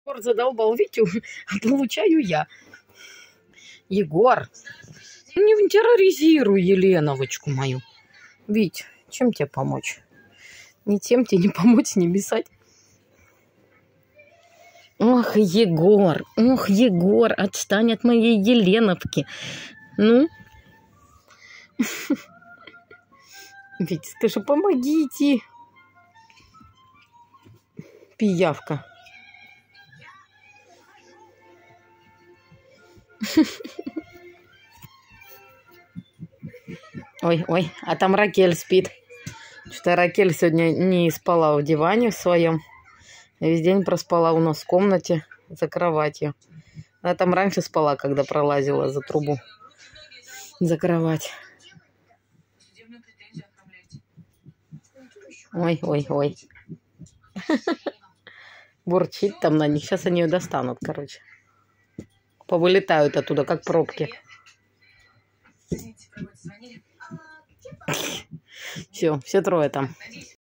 Задолбал Витю, получаю я. Егор, не терроризируй Еленовочку мою. Вить, чем тебе помочь? Ни тем тебе не помочь, не писать. Ох, Егор, отстань от моей Еленовки. Ну? Вить, скажи, помогите. Пиявка. Ой, а там Ракель спит. Что-то Ракель сегодня не спала в диване в своем. Весь день проспала у нас в комнате за кроватью. Она там раньше спала, когда пролазила за трубу. За кровать. Ой. Бурчит там на них. Сейчас они ее достанут, короче. Повылетают оттуда, как пробки. Все трое там.